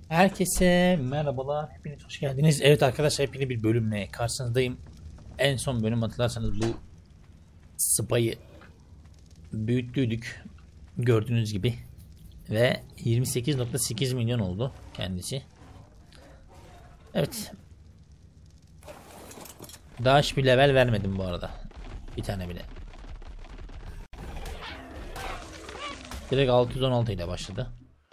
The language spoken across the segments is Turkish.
Herkese merhabalar, hepiniz hoş geldiniz. Evet arkadaşlar, hepiniz bir bölümle karşınızdayım. En son bölüm hatırlarsanız bu spayı büyüttüydük gördüğünüz gibi. Ve 28.8 milyon oldu kendisi. Evet. Daha hiçbir level vermedim bu arada. Bir tane bile. Direkt 616 ile başladı.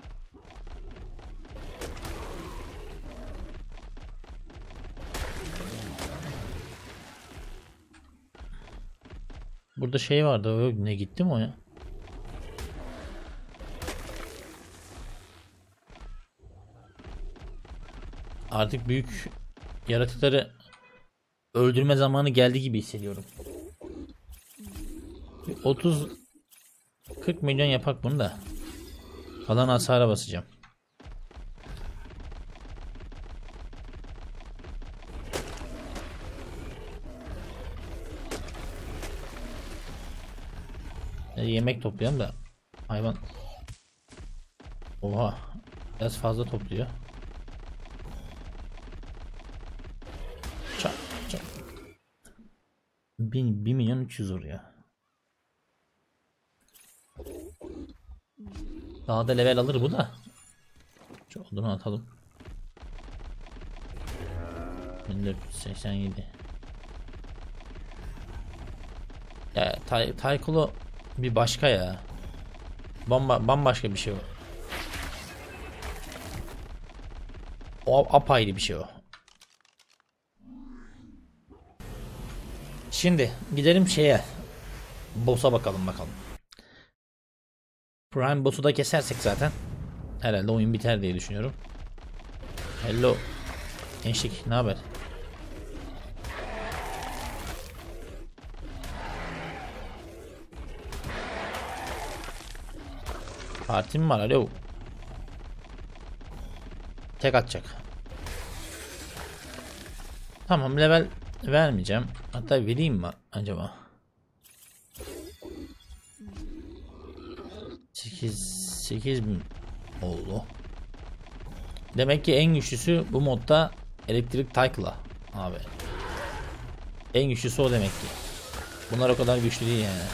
Burada şey vardı, ne gitti mi o ya? Artık büyük yaratıkları öldürme zamanı geldi gibi hissediyorum. 30-40 milyon yapak bunu da. Kalan hasara basacağım. Yemek toplayalım da hayvan. Oha, biraz fazla topluyor. Çak çak. 1 milyon 300 oraya. Daha da level alır bu da. Şu odunu atalım. 1487. Ya Taykulu bir başka ya. Bambaşka bir şey o. O apayrı bir şey o. Şimdi gidelim şeye. Boss'a bakalım. Prime boss'u da kesersek zaten herhalde oyun biter diye düşünüyorum. Hello. Gençlik, ne haber? Partim var, alo. Tek atacak. Tamam, level vermeyeceğim. Hatta vereyim mi acaba? 8 bin oldu. Demek ki en güçlüsü bu modda elektrik Taykla abi. En güçlüsü o demek ki. Bunlar o kadar güçlü değil yani.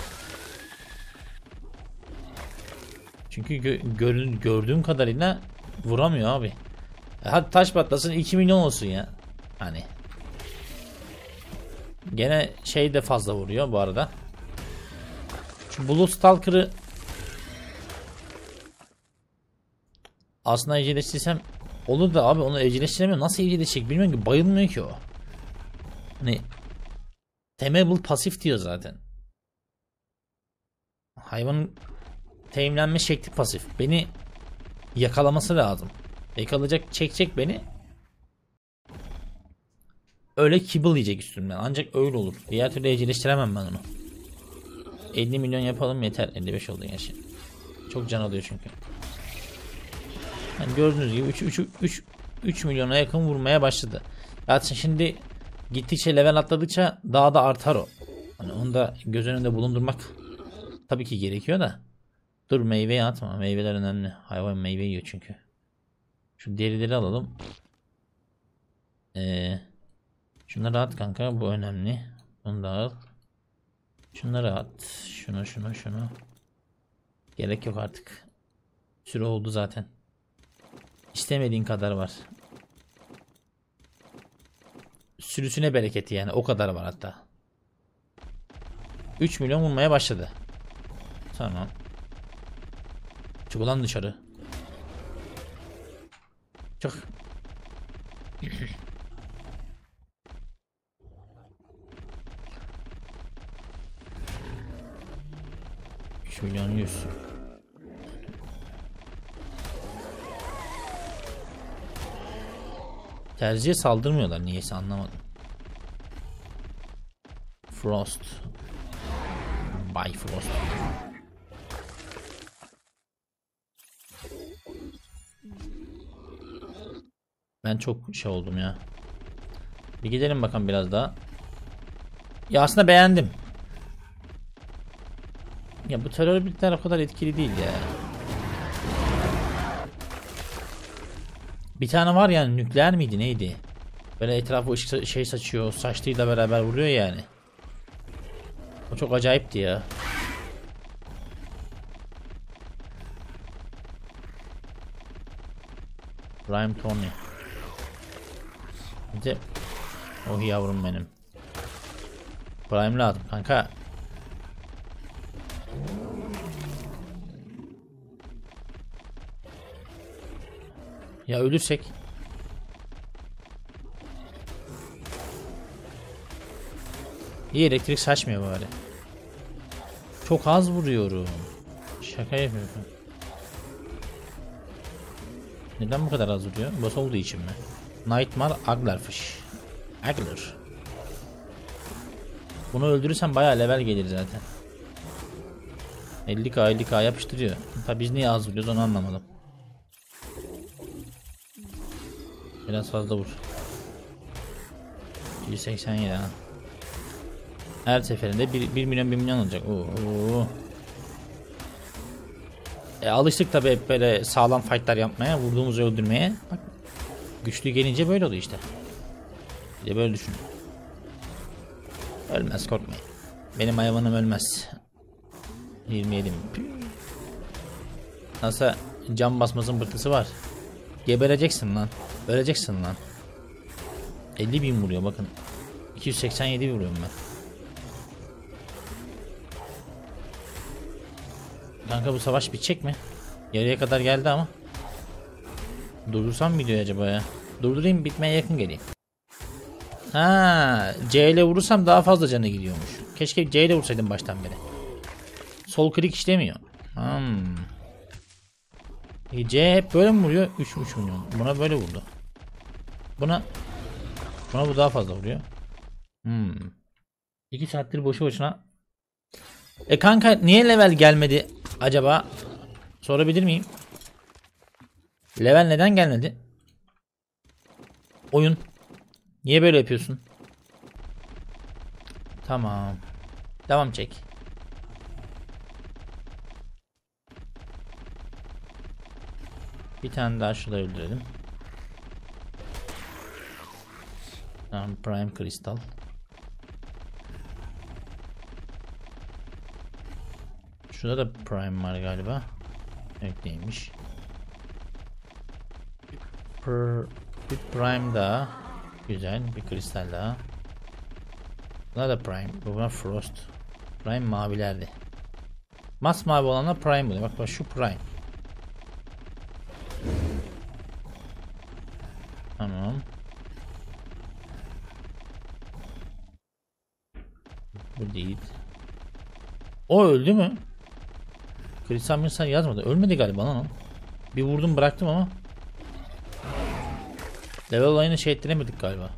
Çünkü gördüğüm kadarıyla vuramıyor abi. Hadi taş patlasın 2 milyon olsun ya. Hani. Gene şey de fazla vuruyor bu arada. Şu Blood Stalker'ı aslında evcilleştirsem olur da abi, onu evcilleştiremiyor. Nasıl evcilleşecek bilmiyorum ki, bayılmıyor ki o. Hani Tameable pasif diyor zaten. Hayvanın teminlenme şekli pasif. Beni yakalaması lazım. Yakalayacak, çekecek beni. Öyle kibble yiyecek üstümden. Ancak öyle olur. Diğer türlü evcilleştiremem ben onu. 50 milyon yapalım yeter. 55 oldu gerçi. Çok can alıyor çünkü. Yani gördüğünüz gibi 3 milyona yakın vurmaya başladı. Zaten şimdi gittikçe level atladıkça daha da artar o. Hani onu da göz önünde bulundurmak tabii ki gerekiyor da. Dur, meyveyi atma. Meyveler önemli. Hayvan meyve yiyor çünkü. Şu derileri alalım. Şunları at kanka, bu önemli. Bunu da al. Şunları at. Şunu. Gerek yok artık. Süre oldu zaten. İstemediğin kadar var. Sürüsüne bereketi yani, o kadar var hatta. 3 milyon vurmaya başladı. Tamam. Çık ulan dışarı. Çık. 3 milyon 100. Terziye saldırmıyorlar niyeyse, anlamadım. Frost. Bay Frost. Ben çok şey oldum ya. Bir gidelim bakalım biraz daha. Ya aslında beğendim. Ya bu terör birlikler o kadar etkili değil ya. Bir tane var yani, nükleer miydi neydi? Böyle etrafı ışık şey saçıyor, saçlığıyla beraber vuruyor yani. O çok acayipti ya. Prime Tony. Bir de oh yavrum benim. Prime lazım kanka. Ya ölürsek? İyi, elektrik saçmıyor bari. Çok az vuruyorum. Şaka yapıyorum. Neden bu kadar az vuruyor? Boss olduğu için mi? Nightmare Anglerfish. Angler. Bunu öldürürsen bayağı level gelir zaten. 50k 50k yapıştırıyor. Tabi biz niye az vuruyoruz onu anlamadım. Biraz fazla vur. 187 ha. Her seferinde 1 milyon 1 milyon olacak. Oo. Alıştık tabi hep böyle sağlam fightlar yapmaya, vurduğumuzu öldürmeye. Bak, güçlü gelince böyle oluyor işte. Bir de böyle düşün. Ölmez, korkmayın. Benim hayvanım ölmez. 27 mi? Nasıl cam basmasın bırtısı var. Gebereceksin lan. Öleceksin lan. 50.000 vuruyor bakın. 287 vuruyorum ben. Kanka bu savaş bitecek mi? Yarıya kadar geldi ama. Durdursam mı videoyu acaba ya? Durdurayım, bitmeye yakın geleyim. Ha, C ile vurursam daha fazla canı gidiyormuş. Keşke C ile vursaydım baştan beri. Sol klik işlemiyor. C hep böyle mi vuruyor? 3 milyon. Buna böyle vurdu. Buna bu daha fazla vuruyor. 2 saattir boşu boşuna. Kanka niye level gelmedi acaba? Sorabilir miyim? Level neden gelmedi? Oyun. Niye böyle yapıyorsun? Tamam. Devam çek. Bir tane daha şurada öldürelim. Tamam, Prime Crystal. Şurada da Prime var galiba. Evet, neymiş? Bir Prime daha. Güzel, bir kristal daha. Buna da Prime. Buna Frost. Prime mavilerdi. Masmavi olanlar Prime oluyor. Bak şu Prime. Tamam. Bu değil. O öldü mü? Kristal Mirsal yazmadı. Ölmedi galiba lan o. Bir vurdum bıraktım ama. Level olayını şey ettiremedik galiba.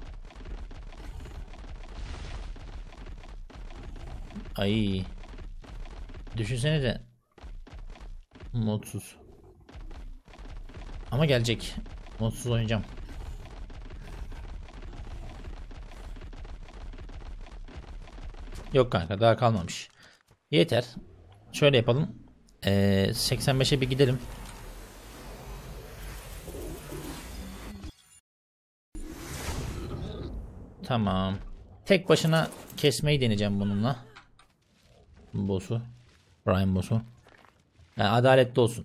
Ay. Düşünsene de. Modsuz. Ama gelecek. Modsuz oynayacağım. Yok kanka, daha kalmamış. Yeter. Şöyle yapalım. 85'e bir gidelim. Tamam. Tek başına kesmeyi deneyeceğim bununla. Boss'u. Prime boss'u. Yani adaletli olsun.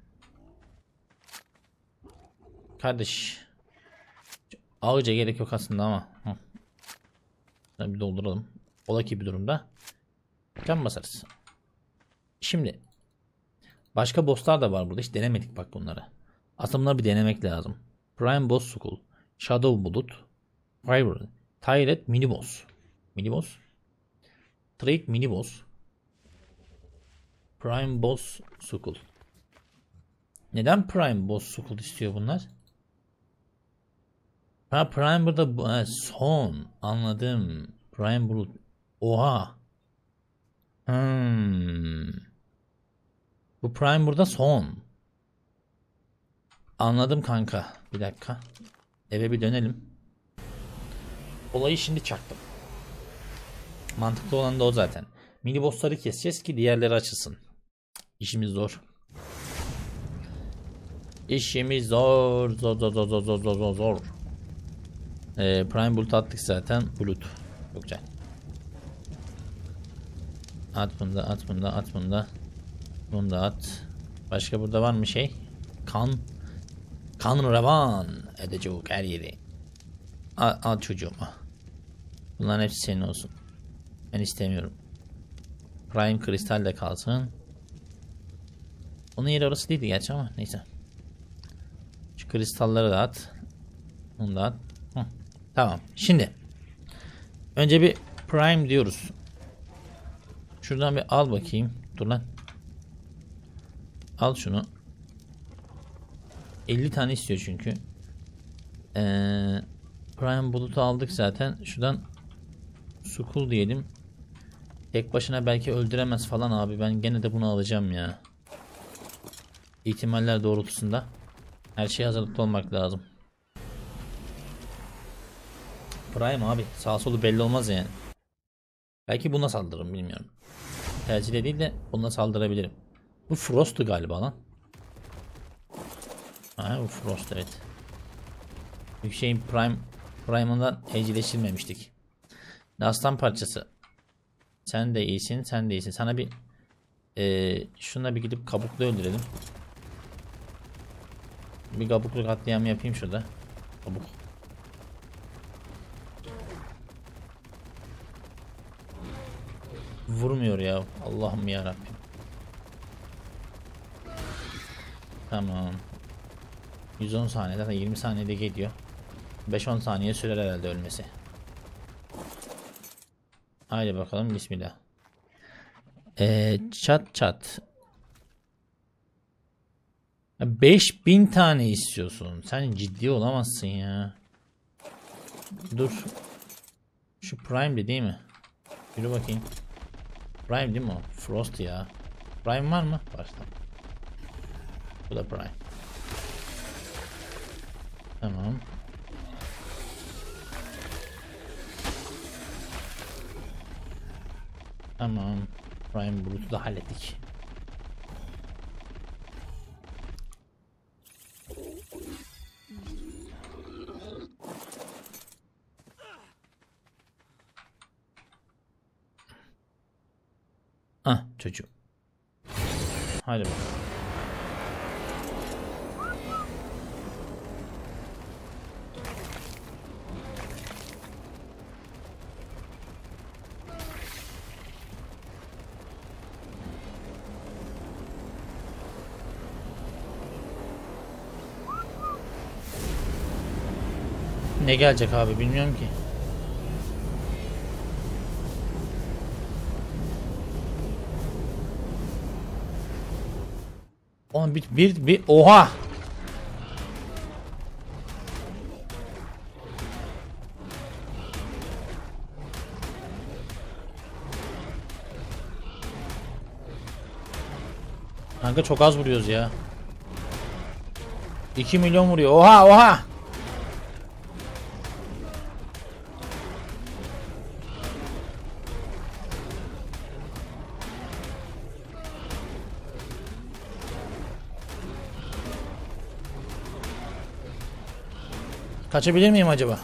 Kardeş. Ağırca gerek yok aslında ama. Bir dolduralım. Ola ki bir durumda. Can basarız. Şimdi. Başka bosslar da var burada. Hiç denemedik bak bunları. Aslında bunları bir denemek lazım. Prime Boss Skull. Shadow Bulut. Fiber. Tyrant Mini Boss. Mini Boss. Trade Mini Boss. Prime Boss Skull. Neden Prime Boss Skull istiyor bunlar? Ha, Prime burada son. Anladım. Prime Bulut. Oha. Bu Prime burada son. Anladım kanka. Bir dakika. Eve bir dönelim. Olayı şimdi çaktım. Mantıklı olan da o zaten. Mini bossları keseceğiz ki diğerleri açılsın. İşimiz zor. İşimiz zor. Zor zor zor zor zor zor zor zor. Prime Bulut attık zaten. Bulut. Çok güzel. At bunu da, at bunu da, at bunu da. Bunu da at. Başka burada var mı şey? Kan revan edecek her yeri. Al çocuğuma. Bunların hepsi senin olsun. Ben istemiyorum. Prime kristal de kalsın. Onun yeri orası değildi gerçi ama neyse. Şu kristalları da at. Bunu da at. Hı. Tamam. Şimdi önce bir prime diyoruz. Şuradan bir al bakayım. Dur lan. Al şunu. 50 tane istiyor çünkü. Prime bulutu aldık zaten. Şuradan Sukul diyelim. Tek başına belki öldüremez falan abi. Ben gene de bunu alacağım ya. İhtimaller doğrultusunda. Her şeye hazırlıklı olmak lazım. Prime abi. Sağ solu belli olmaz yani. Belki buna saldırırım bilmiyorum. Tercih de değil de buna saldırabilirim. Bu Frost'tu galiba lan. Ha bu Frost evet. Yükseğin Prime'ından evcilleştirmemiştik. Aslan parçası. Sen de iyisin, sen de iyisin. Sana bir şuna bir gidip kabuklu öldürelim. Bir kabuklu katliamı yapayım şurada. Kabuk. Vurmuyor ya. Allah'ım ya Rabbim. Tamam. 110 saniyede 20 saniyede geliyor. 5-10 saniye sürer herhalde ölmesi. Haydi bakalım bismillah. Çat. 5000 tane istiyorsun. Sen ciddi olamazsın ya. Dur. Şu Prime'di değil mi? Yürü bakayım. Prime değil mi o? Frost ya. Prime var mı? Var. Bu da Prime. Tamam. Tamam. Prime Bulut'u da hallettik. Ah çocuğum. Hadi bakalım. Ne gelecek abi bilmiyorum ki. Oğlum bir oha. Kanka çok az vuruyoruz ya. 2 milyon vuruyor. Oha. Kaçabilir miyim acaba?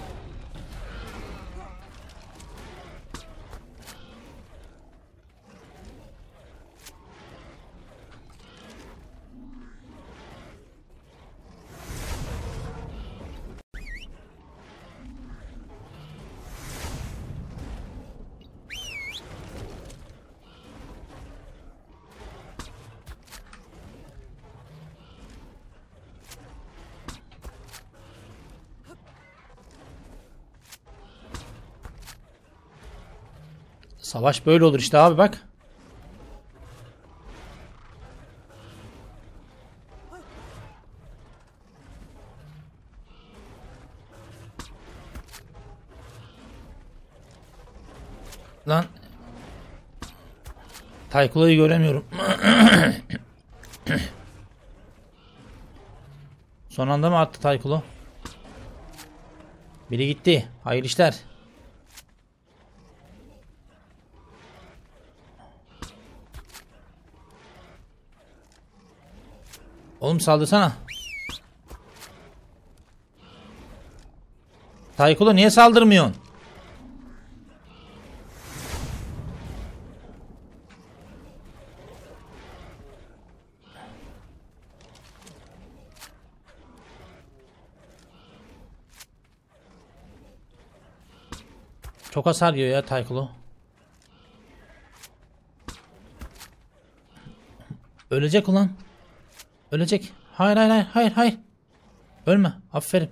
Savaş böyle olur işte abi bak. Lan. Taykula'yı göremiyorum. Son anda mı attı Taykula? Biri gitti. Hayırlı işler. Oğlum saldırsana. Taykulu niye saldırmıyorsun? Çok hasar yiyor ya Taykulu. Ölecek ulan. Ölecek. Hayır hayır hayır hayır hayır. Ölme. Aferin.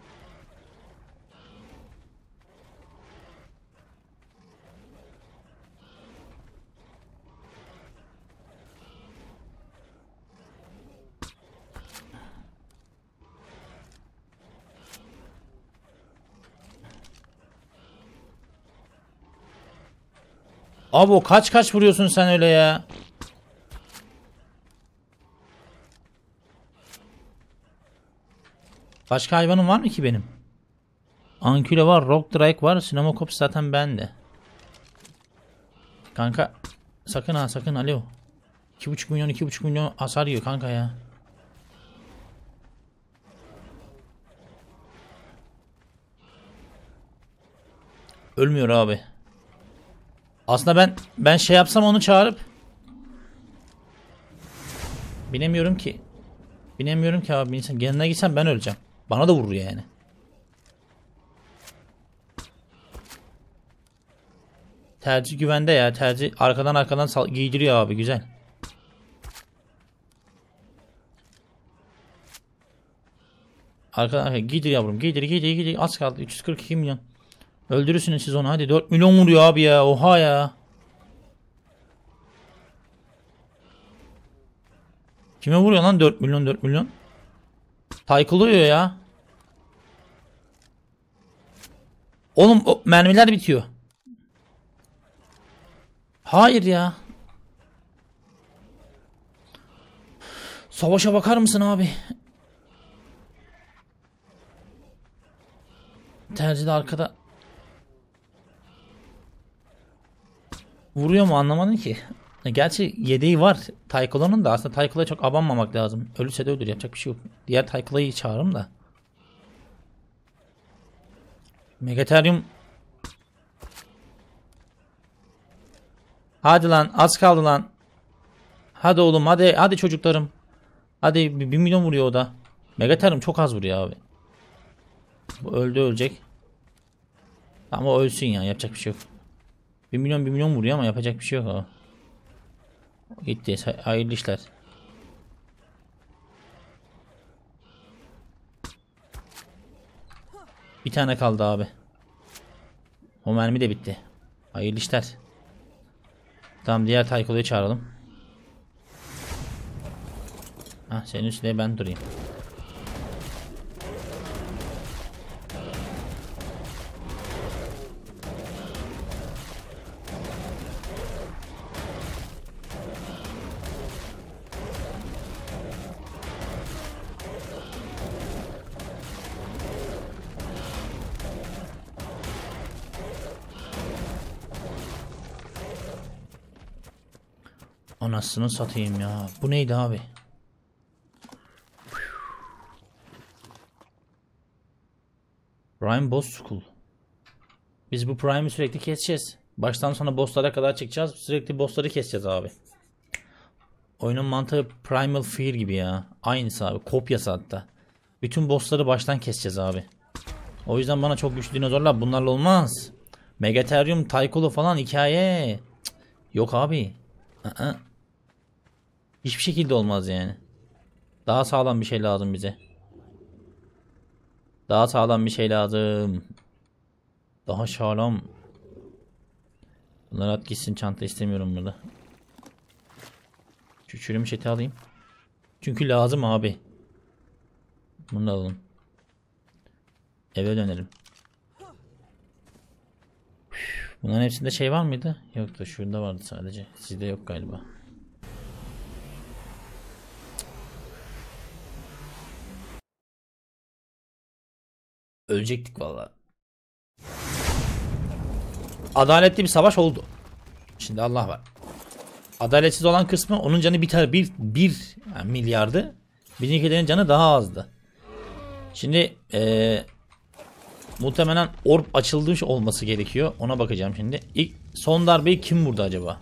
Abi o kaç vuruyorsun sen öyle ya? Başka hayvanım var mı ki benim? Ankyle var, Rock Drake var, Sinomocops zaten bende. Kanka sakın ha sakın alo. 2,5 milyon hasar yiyor kanka ya. Ölmüyor abi. Aslında ben şey yapsam onu çağırıp binemiyorum ki. Binemiyorum ki abi. Yanına gitsem ben öleceğim. Bana da vurur yani. Tercih güvende ya. Tercih arkadan giydiriyor abi. Güzel. Arkadan giydir yavrum. Giydir. Az kaldı. 342 milyon. Öldürürsünüz siz onu. Hadi 4 milyon vuruyor abi ya. Oha ya. Kime vuruyor lan 4 milyon? Taykılıyor ya. Oğlum o mermiler bitiyor. Hayır ya. Savaşa bakar mısın abi? Tercih de arkada. Vuruyor mu anlamadım ki. Gerçi yedeği var. Taykolo'nun da aslında Taykolo'ya çok abanmamak lazım. Ölürse de ölür, yapacak bir şey yok. Diğer Taykolo'yu çağırırım da. Megatherium. Hadi lan az kaldı lan. Hadi oğlum hadi çocuklarım. Hadi 1 milyon vuruyor o da. Megatherium çok az vuruyor abi. Bu ölecek. Ama ölsün ya, yapacak bir şey yok. 1 milyon vuruyor ama yapacak bir şey yok o. Gitti. Hayırlı işler. Bir tane kaldı abi. O mermi de bitti. Hayırlı işler. Tamam, diğer Taykolo'yu çağıralım. Hah, senin üstüne ben durayım. Anasını satayım ya. Bu neydi abi? Prime Boss School. Biz bu Prime'i sürekli keseceğiz. Baştan sona bosslara kadar çıkacağız. Sürekli bossları keseceğiz abi. Oyunun mantığı Primal Fear gibi ya. Aynısı abi. Kopyası hatta. Bütün bossları baştan keseceğiz abi. O yüzden bana çok güçlü dinozorlar bunlarla olmaz. Megatherium, Taykolo falan hikaye. Cık, yok abi. Hiçbir şekilde olmaz yani. Daha sağlam bir şey lazım bize. Daha sağlam bir şey lazım. Daha sağlam. Bunları at gitsin, çanta istemiyorum burada. Şu çürümüş eti alayım. Çünkü lazım abi. Bunu da alalım. Eve dönelim. Bunların hepsinde şey var mıydı? Yoktu, şurada vardı sadece. Sizde yok galiba. Ölecektik vallahi. Adaletli bir savaş oldu. Şimdi Allah var. Adaletsiz olan kısmı onun canı bir yani milyardı. Bizimkilerin canı daha azdı. Şimdi Muhtemelen orb açılmış olması gerekiyor. Ona bakacağım şimdi. İlk son darbeyi kim vurdu acaba?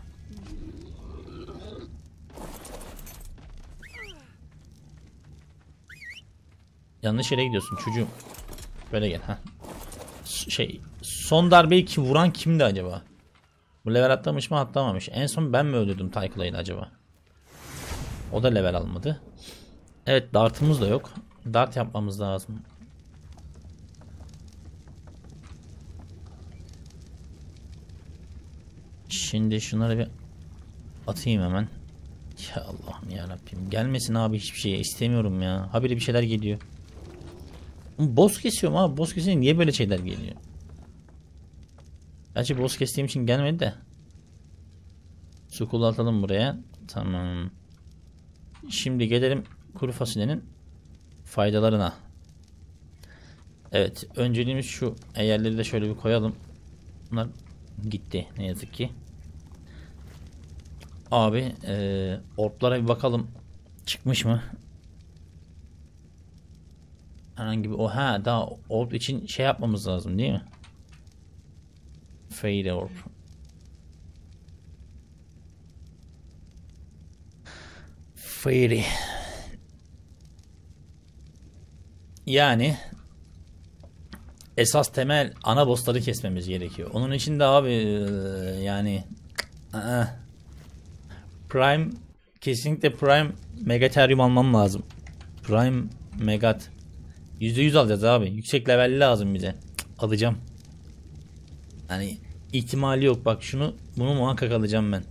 Yanlış yere gidiyorsun çocuğum. Böyle gel. Heh. Son darbeyi vuran kimdi acaba? Bu level atlamış mı atlamamış. En son ben mi öldürdüm Tyclay'ı acaba? O da level almadı. Evet, dartımız da yok. Dart yapmamız lazım. Şimdi şunları bir atayım hemen. Ya Allah'ım ya Rabbim. Gelmesin abi hiçbir şey istemiyorum ya. Habire bir şeyler geliyor. Boss kesiyorum abi. Boss kesince niye böyle şeyler geliyor? Gerçi boss kestiğim için gelmedi de. Sukulu atalım buraya. Tamam. Şimdi gelelim kuru fasulyenin faydalarına. Evet. Önceliğimiz şu. Eğerleri de şöyle bir koyalım. Bunlar gitti ne yazık ki. Abi orplara bir bakalım. Çıkmış mı? Herhangi bir daha orp için şey yapmamız lazım değil mi? Fade orp. Fairy. Yani esas temel ana bossları kesmemiz gerekiyor. Onun için de abi yani Prime, kesinlikle Prime Megatherium almam lazım. Prime Megat %100 alacağız abi. Yüksek levelli lazım bize. Alacağım. Yani ihtimali yok. Bak bunu muhakkak alacağım ben.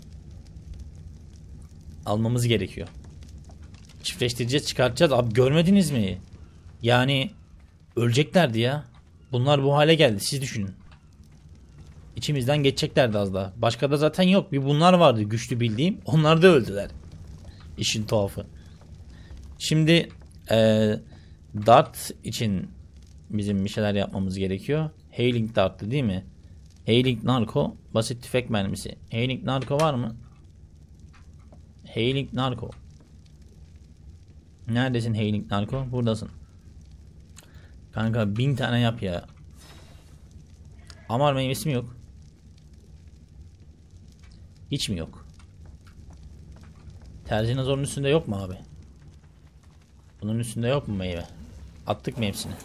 Almamız gerekiyor. Çiftleştireceğiz, çıkartacağız. Abi görmediniz mi? Yani öleceklerdi ya. Bunlar bu hale geldi. Siz düşünün. İçimizden geçeceklerdi az daha. Başka da zaten yok. Bir bunlar vardı güçlü bildiğim. Onlar da öldüler. İşin tuhafı. Şimdi Dart için bizim bir şeyler yapmamız gerekiyor. Hailing Dart'tı değil mi? Hailing Narco. Basit tüfek mermisi. Hailing Narco var mı? Hailing Narco. Neredesin Hailing Narco? Buradasın. Kanka 1000 tane yap ya. Amar meyvesi mi yok? Hiç mi yok? Terzinazorun üstünde yok mu abi? Bunun üstünde yok mu meyve? Attık mı hepsini?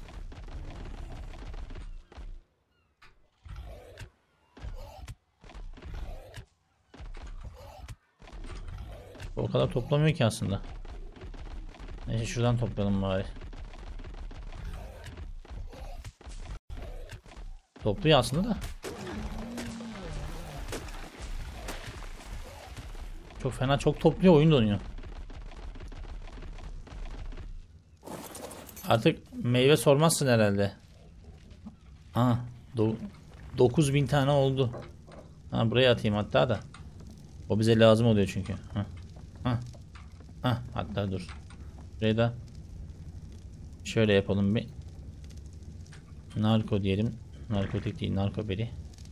O kadar toplamıyor ki aslında. Neyse şuradan toplayalım bari. Topluyor aslında da. Çok fena çok topluyor, oyun donuyor. Artık meyve sormazsın herhalde. Ha, 9000 tane oldu. Ha, buraya atayım hatta da. O bize lazım oluyor çünkü. Hatta dur. Buraya da şöyle yapalım bir. Narko diyelim. Narkotik değil, narkoberi.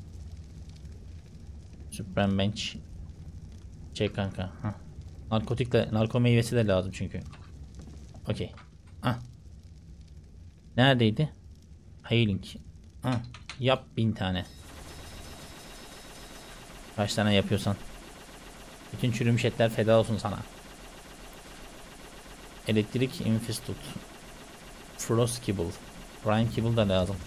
Supreme Bench. Çek kanka. Narkotik de, narko meyvesi de lazım çünkü. Okey. Neredeydi? Hailing. Yap 1000 tane. Kaç tane yapıyorsan. Bütün çürümüş etler feda olsun sana. Elektrik infested. Frost Kibble. Prime Kibble da lazım.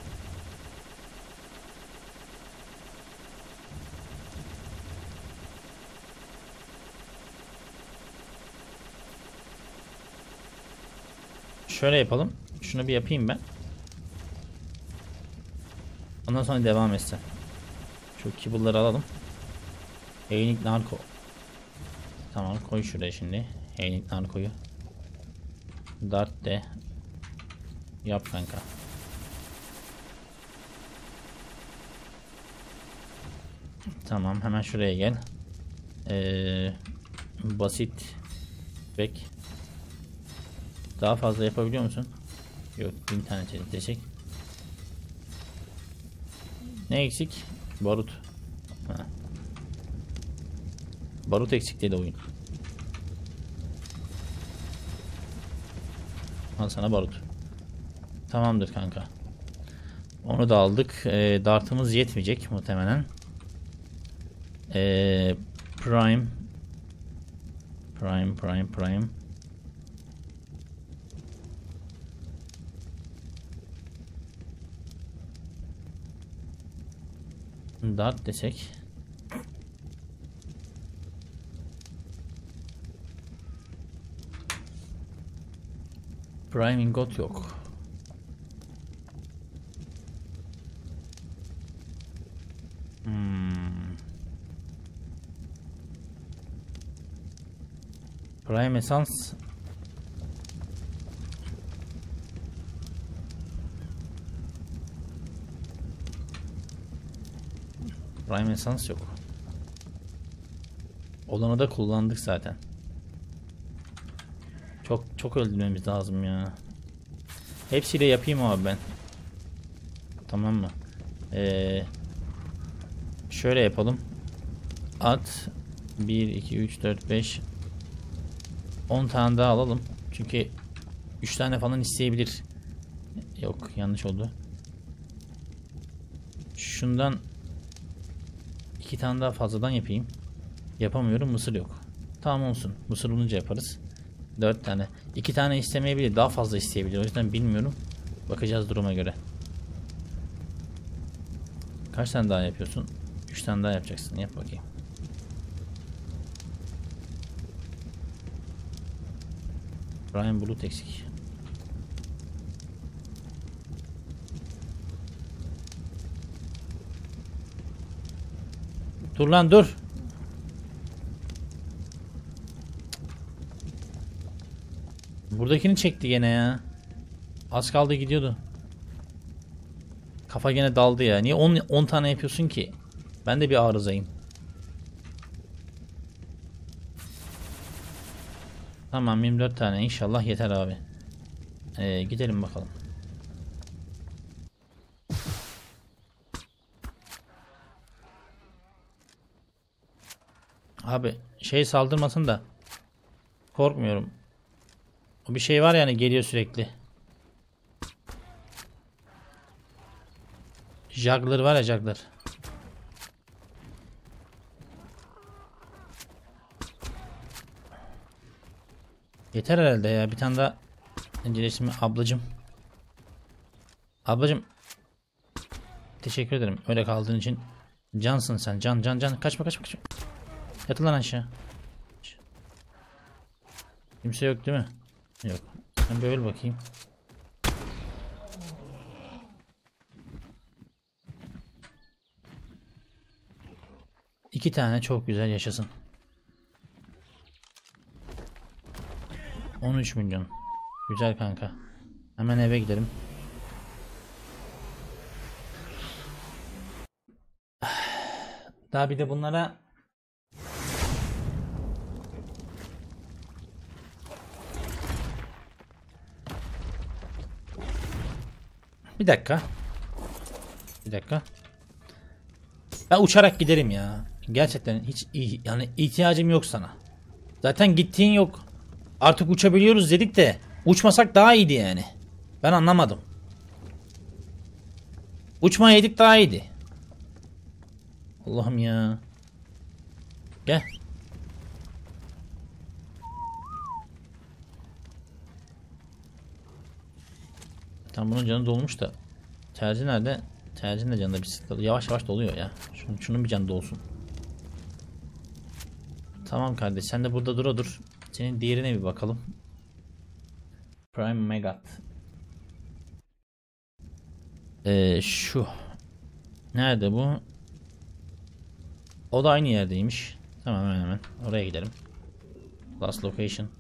Şöyle yapalım. Şunu bir yapayım ben. Ondan sonra devam etsin. Şu Kibble'ları alalım. Hailing Narco. Tamam, koy şuraya şimdi. Hailing Narco'yu. Dart de. Yap kanka. Tamam, hemen şuraya gel. Basit bek. Daha fazla yapabiliyor musun? Yok, 1000 tane çelik. Ne eksik? Barut. Barut eksik dedi oyun. Al sana barut. Tamamdır kanka. Onu da aldık. Dartımız yetmeyecek muhtemelen. Prime. Prime. Dart desek. Prime ingot yok. Prime esans. Prime esans yok. Olanı da kullandık zaten. Çok öldürmemiz lazım ya. Hepsiyle yapayım abi ben. Tamam mı? Şöyle yapalım. At 1 2 3 4 5 10 tane daha alalım. Çünkü 3 tane falan isteyebilir. Yok, yanlış oldu. Şundan 2 tane daha fazladan yapayım. Yapamıyorum, mısır yok. Tamam olsun. Mısır olunca yaparız. 4 tane. 2 tane istemeyebilir. Daha fazla isteyebilir. O yüzden bilmiyorum. Bakacağız duruma göre. Kaç tane daha yapıyorsun? 3 tane daha yapacaksın. Yap bakayım. Brian Bulut eksik. Dur lan dur. Buradakini çekti gene ya. Az kaldı gidiyordu. Kafa gene daldı ya. Niye 10 tane yapıyorsun ki? Ben de bir arızayım. Tamam, 24 tane inşallah yeter abi. Gidelim bakalım. Abi şey saldırmasın da. Korkmuyorum. O bir şey var yani, geliyor sürekli. Juggler var ya, Juggler. Yeter herhalde ya. Bir tane daha inceleştirme ablacım. Ablacım. Teşekkür ederim. Öyle kaldığın için. Cansın sen. Can. Kaçma. Yatıl lan aşağı. Kimse yok değil mi? Yok. Ben böyle bakayım. İki tane çok güzel, yaşasın. 13 milyon. Güzel kanka. Hemen eve gidelim. Daha bir de bunlara bir dakika. Ben uçarak giderim ya. Gerçekten hiç yani ihtiyacım yok sana. Zaten gittiğin yok. Artık uçabiliyoruz dedik de uçmasak daha iyiydi yani. Ben anlamadım. Uçmayaydık daha iyiydi. Allah'ım ya. Gel. Tam bunun canı dolmuş da. Tercih nerede? Tercihin de canında bir sıkıntı. Yavaş doluyor ya. Şunun bir canı dolsun. Tamam kardeş, sen de burada dur. Senin diğerine bir bakalım. Prime Megat. Şu. Nerede bu? O da aynı yerdeymiş. Tamam, hemen oraya gidelim. Last location.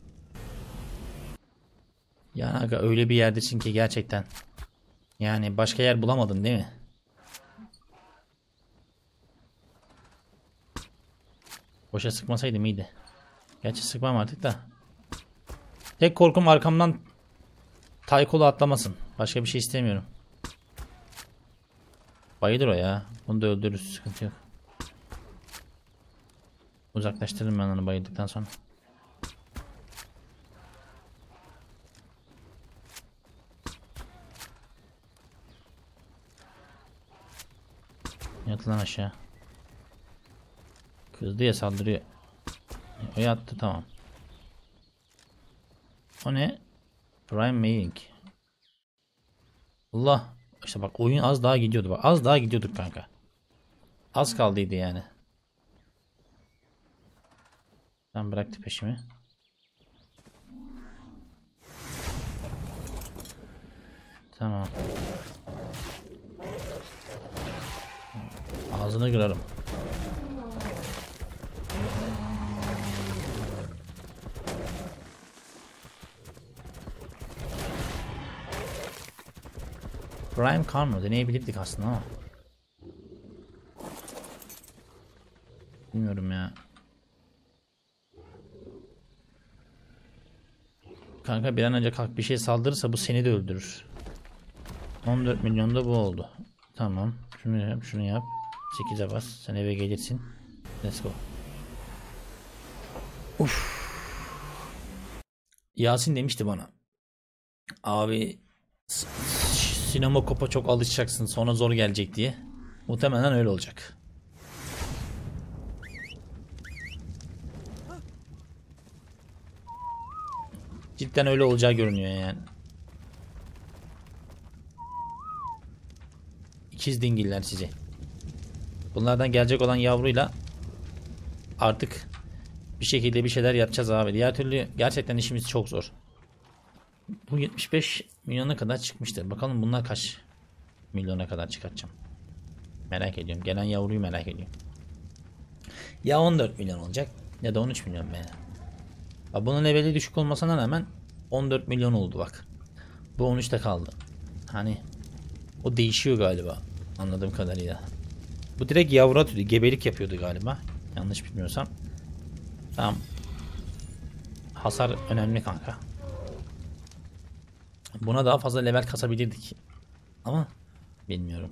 Yani aga, öyle bir yerdesin ki gerçekten. Yani başka yer bulamadın değil mi? Boşa sıkmasaydım iyiydi. Gerçi sıkmam artık da. Tek korkum arkamdan Taykolu atlamasın. Başka bir şey istemiyorum. Bayılır o ya. Bunu da öldürürüz. Sıkıntı yok. Uzaklaştırırım ben onu bayıldıktan sonra. Yat lan aşağı. Kızdı ya, saldırıyor. O yattı, tamam. O ne? Prime Making. Allah. İşte bak, oyun az daha gidiyordu. Bak az daha gidiyorduk kanka. Az kaldıydı yani. Ben bıraktı peşimi. Tamam. Ağzını kırarım. Prime Karma deneyebilirdik aslında ama. Bilmiyorum ya. Kanka bir an önce kalk, bir şey saldırırsa bu seni de öldürür. 14 milyon da bu oldu. Tamam. Şunu yap, şunu yap. 8'e bas. Sen eve gelirsin. Let's go. Uf. Yasin demişti bana. Abi sinema kopa çok alışacaksın, sonra zor gelecek diye. Muhtemelen öyle olacak. Cidden öyle olacağı görünüyor yani. İkiz dingiller sizi. Bunlardan gelecek olan yavruyla artık bir şekilde bir şeyler yapacağız abi. Diğer türlü gerçekten işimiz çok zor. Bu 75 milyona kadar çıkmıştır. Bakalım bunlar kaç milyona kadar çıkartacağım. Merak ediyorum. Gelen yavruyu merak ediyorum. Ya 14 milyon olacak ya da 13 milyon be. Bunun leveli düşük olmasına rağmen 14 milyon oldu bak. Bu 13'te kaldı. Hani o değişiyor galiba anladığım kadarıyla. Bu direkt yavru atıyordu. Gebelik yapıyordu galiba. Yanlış bilmiyorsam. Tamam. Hasar önemli kanka. Buna daha fazla level kasabilirdik. Ama bilmiyorum.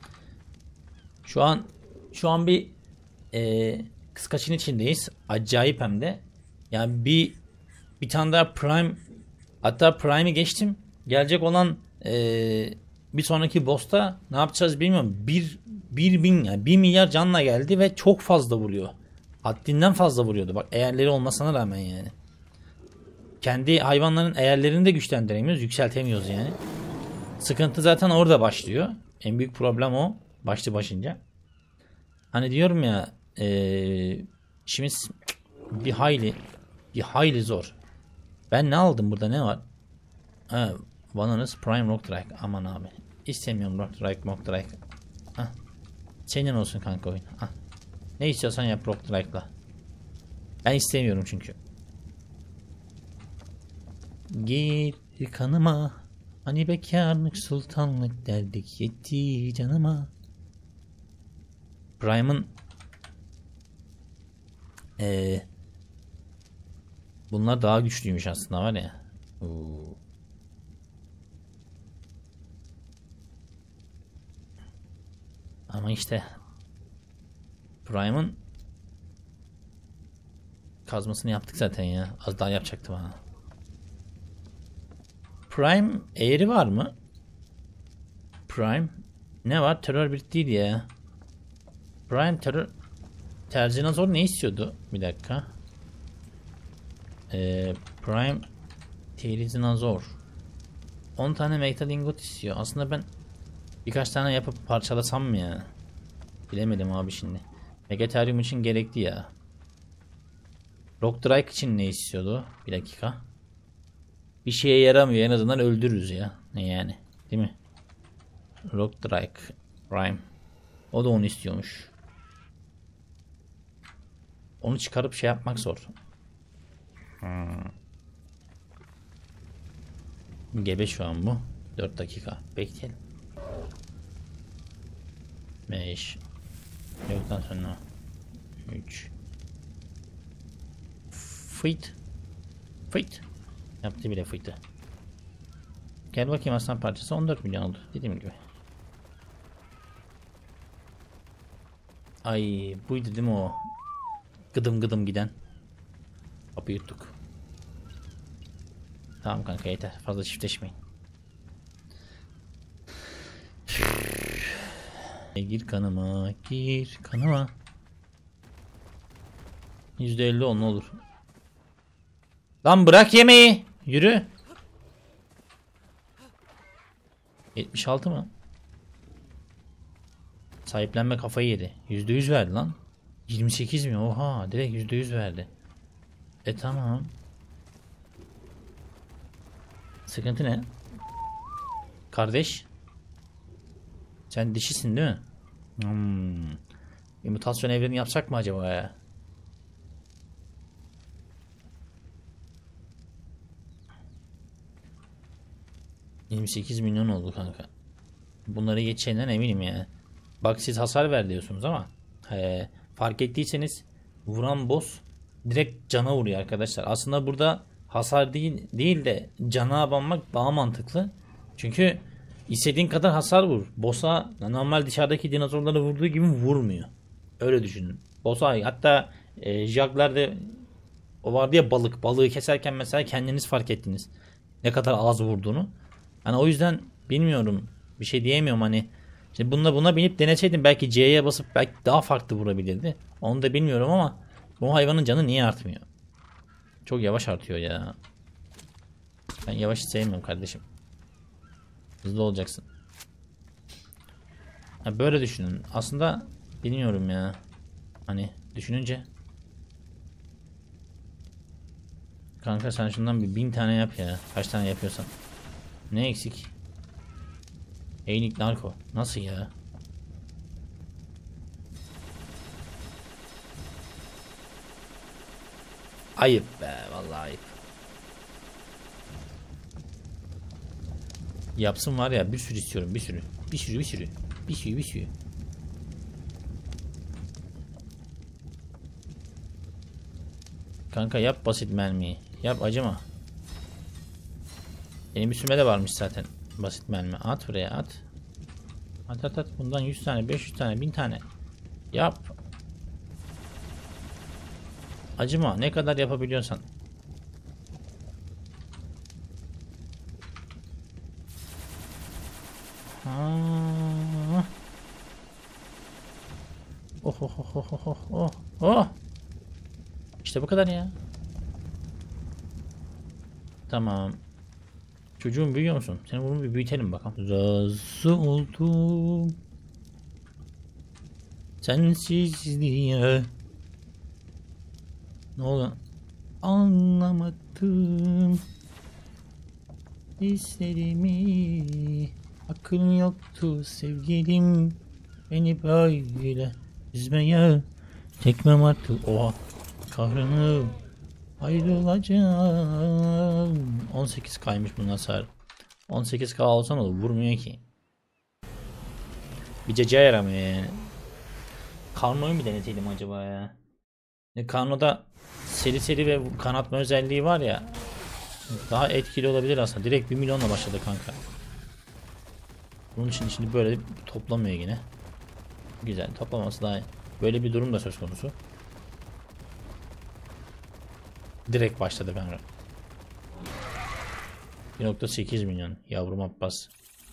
Şu an bir kıskaçın içindeyiz. Acayip hem de. Yani bir tane daha Prime, hatta Prime'i geçtim. Gelecek olan bir sonraki boss'ta ne yapacağız bilmiyorum. 1000 yani 1 milyar canla geldi ve çok fazla vuruyor. Haddinden fazla vuruyordu. Bak eğerleri olmasına rağmen yani. Kendi hayvanların eğerlerini de güçlendiremiyoruz, yükseltemiyoruz yani. Sıkıntı zaten orada başlıyor. En büyük problem o. Başlı başınca. Hani diyorum ya işimiz bir hayli zor. Ben ne aldım burada, ne var? Ha, Vananız Prime Rock Drake. Aman abi. İstemiyorum Rock Drake. Hah. Senin olsun kanka oyun. Hah. Ne istiyorsan yap Rock Drake'la. Ben istemiyorum çünkü. Gir kanıma. Hani bekarlık sultanlık derdik yetti canıma. Prime'ın bunlar daha güçlüymüş aslında var ya. Oo. Ama işte Prime'ın kazmasını yaptık zaten ya. Az daha yapacaktım ha. Prime eğri var mı? Prime ne var? Terör bittiydi ya. Prime terör Terzinazor ne istiyordu? Bir dakika. Prime Terzinazor 10 tane Metalingot istiyor. Aslında ben birkaç tane yapıp parçalasam mı ya? Bilemedim abi şimdi. Megatherium için gerekli ya. Rock Drake için ne istiyordu? Bir dakika. Bir şeye yaramıyor, en azından öldürürüz ya. Ne yani? Değil mi? Rock Drake Prime. O da onu istiyormuş. Onu çıkarıp şey yapmak zor. Gebe şu an bu. 4 dakika. Bekleyelim. 5. Yoktan sonra 3. Fıt. Yaptı bile fıtı. Gel bakayım, aslan parçası 14 milyon oldu. Dediğim gibi. Ay buydu değil mi o? Gıdım gıdım giden. Kapı yuttuk. Tamam kanka yeter. Fazla çiftleşmeyin. Gir kanıma, gir kanıma. %50 ol ne olur. Lan bırak yemeği. Yürü. 76 mı? Sahiplenme kafayı yedi. %100 verdi lan. 28 mi? Oha, direkt %100 verdi. Tamam. Sıkıntı ne? Kardeş. Sen dişisin değil mi? Bir mutasyon evreni yapsak mı acaba ya? ...28 milyon oldu kanka. Bunları geçeceğinden eminim ya. Bak siz hasar ver diyorsunuz ama... fark ettiyseniz... ...vuran boss... ...direkt cana vuruyor arkadaşlar. Aslında burada... ...hasar değil de... ...cana abanmak daha mantıklı. Çünkü... İstediğin kadar hasar vur. Boss'a normal dışarıdaki dinozorlara vurduğu gibi vurmuyor. Öyle düşünün. Boss'a hatta Jagler'de o vardı ya balık. Balığı keserken mesela kendiniz fark ettiniz. Ne kadar az vurduğunu. Hani o yüzden bilmiyorum. Bir şey diyemiyorum hani. Şimdi buna binip deneseydim belki C'ye basıp belki daha farklı vurabilirdi. Onu da bilmiyorum ama bu hayvanın canı niye artmıyor? Çok yavaş artıyor ya. Ben yavaş sevmiyorum kardeşim. Hızlı olacaksın. Ha, böyle düşünün. Aslında bilmiyorum ya. Hani düşününce. Kanka sen şundan bir 1000 tane yap ya. Kaç tane yapıyorsan. Ne eksik? Eynik narko. Nasıl ya? Ayıp be. Vallahi ayıp. Yapsın var ya bir sürü istiyorum. Bir sürü. Bir sürü bir sürü. Bir sürü bir sürü. Kanka yap basit mermiyi. Yap acıma. Benim üstüme de varmış zaten. Basit mermi. At buraya at. At at at. Bundan 100 tane 500 tane 1000 tane. Yap. Acıma. Ne kadar yapabiliyorsan. Ha. Oh oh oh oh oh oh oh. İşte bu kadar ya. Tamam. Çocuğum büyüyor musun? Seni bunu bir büyütelim bakalım. Razı oldum. Sensizliğe. Ne oldu? Anlamadım. Hislerimi. Akıl yoktu sevgilim. Beni böyle üzmeye. Tekmem artık. Oha. Kahrını. Ayrılacağım. 18K'ymış bunun hasar. 18K olsan olur. Vurmuyor ki. Bir cece yaramıyor yani. Karno'yu mu deneteydim acaba ya? Karno'da seri ve kanatma özelliği var ya. Daha etkili olabilir aslında. Direkt 1 milyonla başladı kanka. Bunun için şimdi böyle toplamıyor yine. Güzel. Toplaması daha iyi. Böyle bir durum da söz konusu. Direkt başladı kanka. 1.8 milyon. Yavrum Abbas.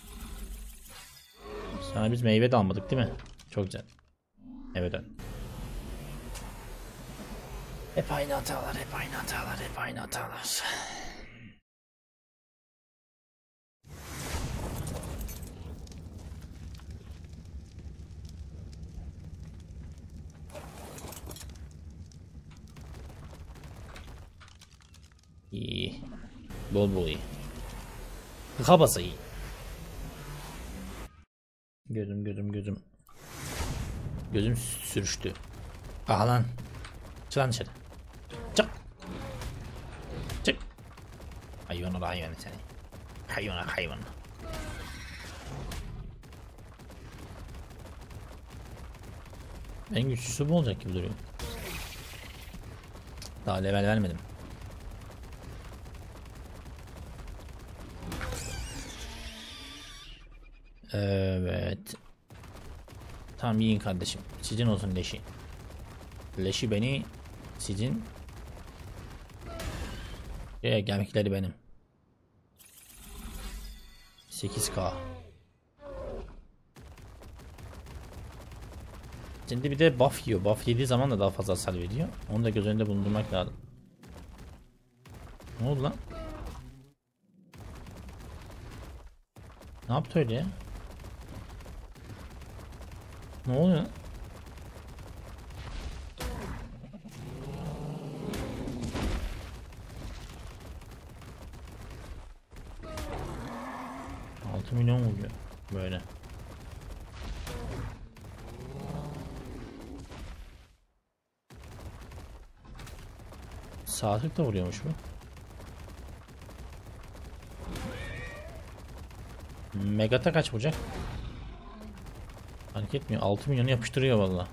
Sana biz meyve de almadık değil mi? Çok güzel. Evet. Hep aynı hatalar, hep aynı hatalar, hep aynı hatalar. İyi. Bol bol iyi. Kabası iyi. Gözüm. Gözüm sürüştü. Aha lan. Çık lan dışarı. Çık. Çık. Hayvan seni. Hayvan. En güçlüsü bu olacak gibi duruyor. Daha level vermedim. Evet. Tamam yiyin kardeşim. Sizin olsun leşi. Leşi beni sizin. Gemikleri benim. 8K. Şimdi bir de buff yiyor. Buff yediği zaman da daha fazla hasar veriyor. Onu da göz önünde bulundurmak lazım. Ne oldu lan? Ne yaptı öyle ya? Ne oluyor? ...6 milyon vuruyor. Böyle. Saatlik de vuruyormuş bu. Megata kaç vuracak? Fark etmiyor. 6 milyonu yapıştırıyor valla.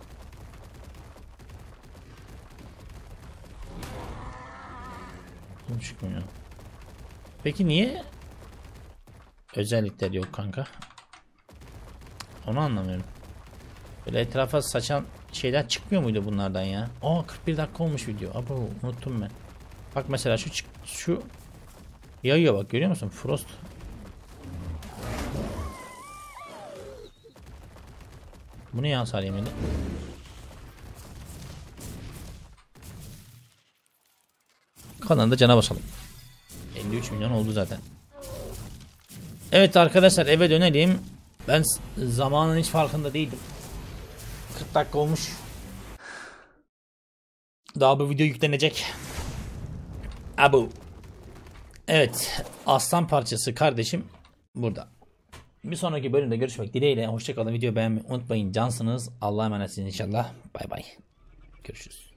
Çıkmıyor. Peki niye özellikler yok kanka? Onu anlamıyorum. Böyle etrafa saçan şeyler çıkmıyor muydu bunlardan ya? Aa 41 dakika olmuş video. Abo unuttum ben. Bak mesela şu yayıyor bak, görüyor musun? Frost. Bu ne ya, hasar yemedi? Kanalda cana basalım. 53 milyon oldu zaten. Evet arkadaşlar, eve dönelim. Ben zamanın hiç farkında değildim. 40 dakika olmuş. Daha bu video yüklenecek. Abu. Evet, aslan parçası kardeşim burada. Bir sonraki bölümde görüşmek dileğiyle. Hoşçakalın. Videoyu beğenmeyi unutmayın. Cansınız. Allah'a emanetsiniz inşallah. Bay bay. Görüşürüz.